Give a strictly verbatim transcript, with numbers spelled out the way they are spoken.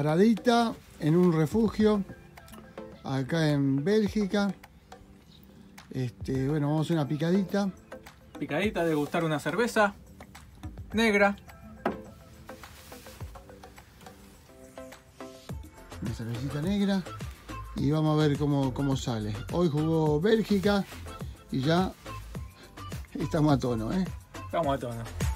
Paradita en un refugio acá en Bélgica. Este, bueno, vamos a hacer una picadita. Picadita, degustar una cerveza negra. Una cervecita negra. Y vamos a ver cómo, cómo sale. Hoy jugó Bélgica y ya estamos a tono, ¿eh? Estamos a tono.